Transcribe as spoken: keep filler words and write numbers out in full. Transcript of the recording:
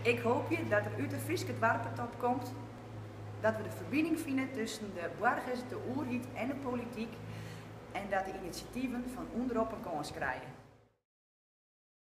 Ik hoop je dat er uit de Frieske Dwarpentop komt dat we de verbinding vinden tussen de burgers, de oerhiet en de politiek en dat de initiatieven van onderop een kans krijgen.